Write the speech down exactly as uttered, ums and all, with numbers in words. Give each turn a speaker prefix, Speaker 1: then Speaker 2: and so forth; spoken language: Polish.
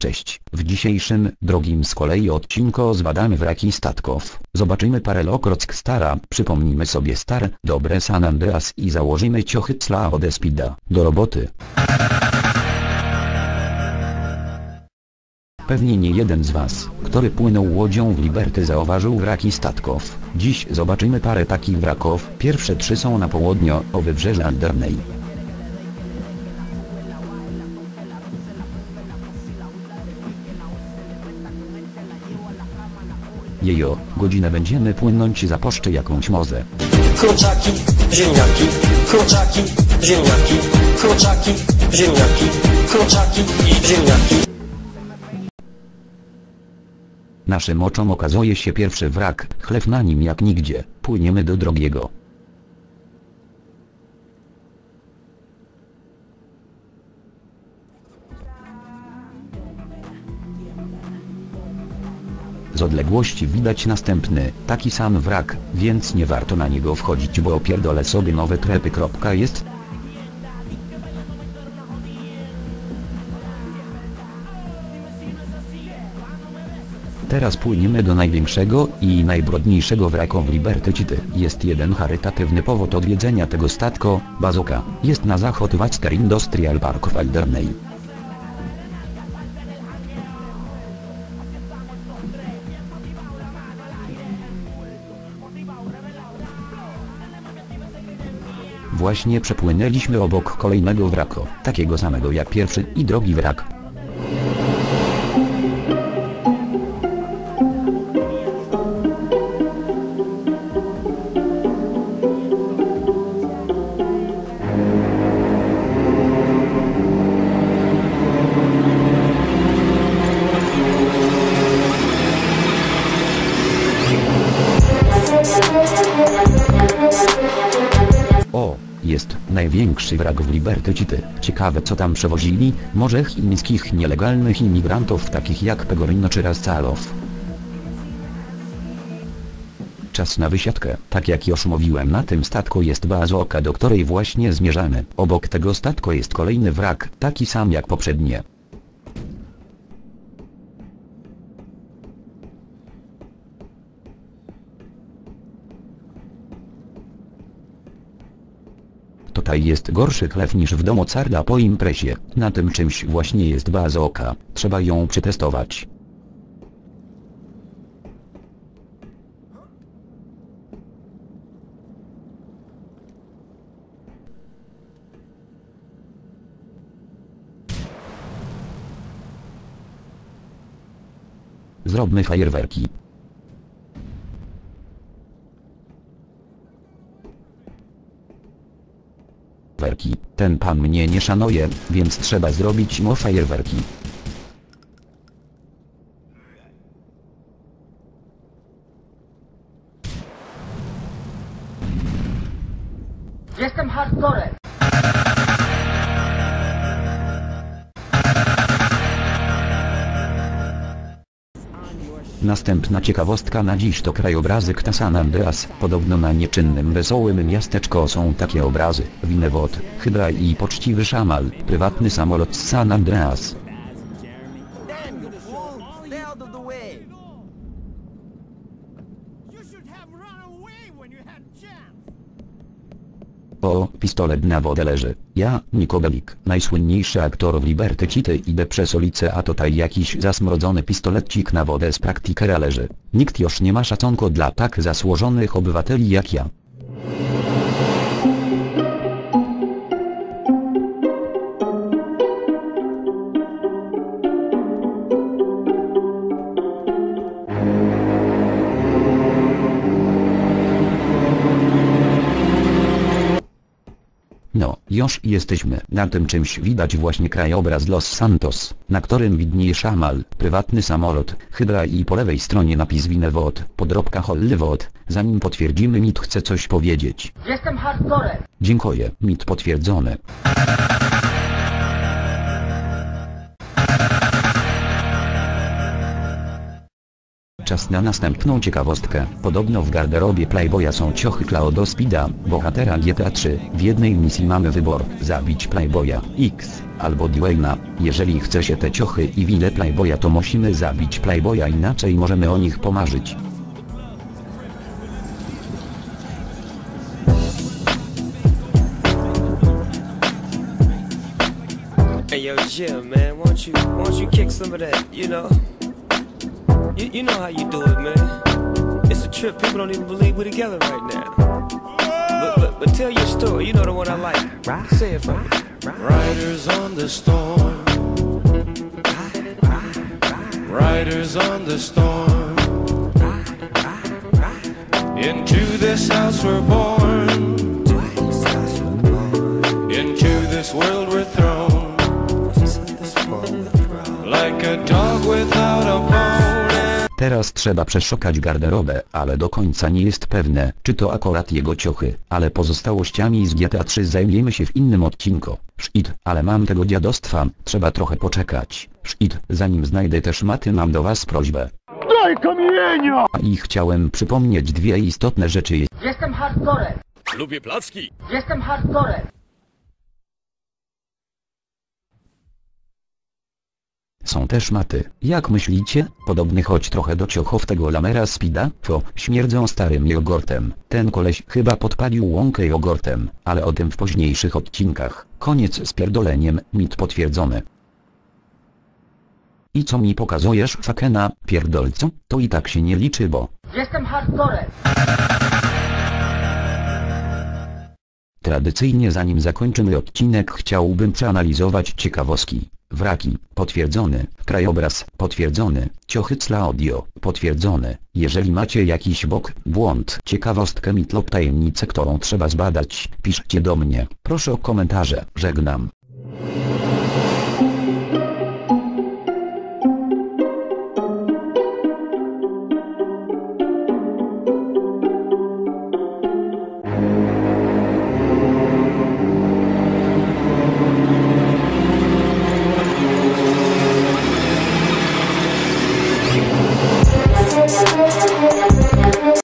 Speaker 1: Cześć, w dzisiejszym, drugim z kolei odcinku zbadamy wraki statków, zobaczymy parę lokrock stara, przypomnijmy sobie star, dobre San Andreas i założymy ciochy cla od Speeda. Do roboty. Pewnie nie jeden z was, który płynął łodzią w Liberty, zauważył wraki statków. Dziś zobaczymy parę takich wraków. Pierwsze trzy są na południo, o wybrzeże Alderney. Jejo, godzinę będziemy płynąć za poszczy jakąś mozę.
Speaker 2: Kurczaki, ziemniaki, kurczaki, ziemniaki, kurczaki, ziemniaki, kurczaki i ziemniaki.
Speaker 1: Naszym oczom okazuje się pierwszy wrak, chleb na nim jak nigdzie. Płyniemy do drugiego. Z odległości widać następny, taki sam wrak, więc nie warto na niego wchodzić, bo opierdolę sobie nowe trepy. Jest. Teraz płyniemy do największego i najbrudniejszego wraku w Liberty City. Jest jeden charytatywny powód odwiedzenia tego statku, Bazooka. Jest na zachód Wacker Industrial Park w Alderney. Właśnie przepłynęliśmy obok kolejnego wraku, takiego samego jak pierwszy i drugi wrak. O, jest największy wrak w Liberty City. Ciekawe, co tam przewozili, może chińskich nielegalnych imigrantów takich jak Pegorino czy Rascalow. Czas na wysiadkę. Tak jak już mówiłem, na tym statku jest Bazooka, do której właśnie zmierzamy. Obok tego statku jest kolejny wrak, taki sam jak poprzednie. Tutaj jest gorszy chleb niż w domu Carda po imprezie. Na tym czymś właśnie jest Bazooka. Trzeba ją przetestować. Zróbmy fajerwerki. Ten pan mnie nie szanuje, więc trzeba zrobić mu fajerwerki.
Speaker 2: Jestem hardcorem.
Speaker 1: Następna ciekawostka na dziś to krajobrazy San Andreas. Podobno na nieczynnym wesołym miasteczko są takie obrazy. Winewod, Hydra i poczciwy szamal. Prywatny samolot z San Andreas. O, pistolet na wodę leży. Ja, Niko Bellic, najsłynniejszy aktor w Liberty City, idę przez ulicę, a tutaj jakiś zasmrodzony pistolecik na wodę z praktikera leży. Nikt już nie ma szacunku dla tak zasłużonych obywateli jak ja. No, już jesteśmy. Na tym czymś widać właśnie krajobraz Los Santos, na którym widnieje szamal, prywatny samolot, Hydra i po lewej stronie napis Winewod, podropka Hollywood. Zanim potwierdzimy, mit chce coś powiedzieć.
Speaker 2: Jestem hardcorem.
Speaker 1: Dziękuję, mit potwierdzony. Czas na następną ciekawostkę. Podobno w garderobie Playboya są ciochy Claudio Speeda, bohatera G T A trzy. W jednej misji mamy wybór: zabić Playboya X albo Dwayna. Jeżeli chce się te ciochy i willę Playboya, to musimy zabić Playboya, inaczej możemy o nich pomarzyć.
Speaker 3: Hey yo, Jim, man, won't you, won't you kick some of that, you know? You, you know how you do it, man. It's a trip, people don't even believe we're together right now. But, but, but tell your story, you know the one I like. Right? Say it for me.
Speaker 4: Riders on the storm. Riders on the storm. Into this house we're born. Into this world we're thrown. Like a dog without a bone.
Speaker 1: Teraz trzeba przeszukać garderobę, ale do końca nie jest pewne, czy to akurat jego ciochy, ale pozostałościami z G T A trzy zajmiemy się w innym odcinku. Shit, ale mam tego dziadostwa, trzeba trochę poczekać. Shit, zanim znajdę te szmaty, mam do was prośbę.
Speaker 5: Daj kamienia!
Speaker 1: I chciałem przypomnieć dwie istotne rzeczy.
Speaker 2: Jestem hardcorem.
Speaker 4: Lubię placki.
Speaker 2: Jestem hardcorem.
Speaker 1: Są też szmaty. Jak myślicie? Podobny choć trochę do ciochów tego lamera Speeda? To śmierdzą starym jogurtem. Ten koleś chyba podpalił łąkę jogurtem, ale o tym w późniejszych odcinkach. Koniec z pierdoleniem, mit potwierdzony. I co mi pokazujesz, fakena, pierdolcu? To i tak się nie liczy, bo...
Speaker 2: Jestem hardcorem.
Speaker 1: Tradycyjnie, zanim zakończymy odcinek, chciałbym przeanalizować ciekawostki. Wraki, potwierdzony. Krajobraz, potwierdzony. Ciochy Claudio, potwierdzony. Jeżeli macie jakiś bok, błąd, ciekawostkę, mit lub tajemnicę, którą trzeba zbadać, piszcie do mnie. Proszę o komentarze. Żegnam.